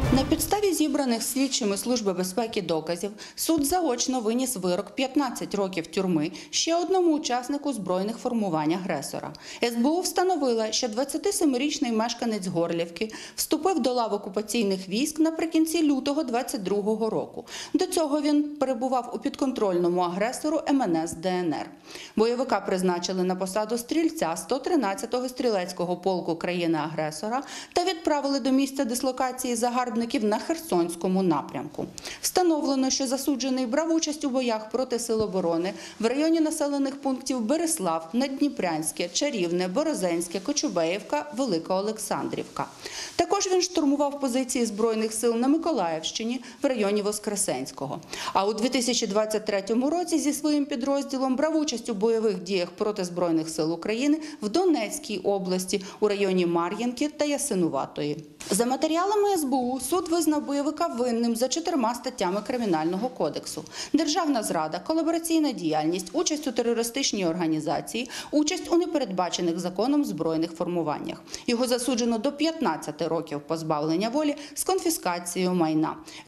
На підставі зібраних слідчими Служби безпеки доказів суд заочно виніс вирок 15 років тюрми ще одному учаснику збройних формувань агресора. СБУ встановила, що 27-річний мешканець Горлівки вступив до лав окупаційних військ наприкінці лютого 22-го року. До цього він перебував у підконтрольному агресору МНС ДНР. Бойовика призначили на посаду стрільця 113-го стрілецького полку країни-агресора та відправили до місця дислокації загарбників на Херсонському напрямку. Встановлено, що засуджений брав участь у боях проти Сил оборони в районі населених пунктів Берислав, Наддніпрянське, Чарівне, Борозенське, Кочубеївка, Велика Олександрівка. Також він штурмував позиції Збройних сил на Миколаївщині в районі Воскресенського. А у 2023 році зі своїм підрозділом брав участь у бойових діях проти Збройних сил України в Донецькій області у районі Мар'їнки та Ясинуватої. За матеріалами СБУ суд визнав бойовика винним за 4 статтями Кримінального кодексу: державна зрада, колабораційна діяльність, участь у терористичній організації, участь у непередбачених законом збройних формуваннях. Його засуджено до 15 років позбавлення волі з конфіскацією майна.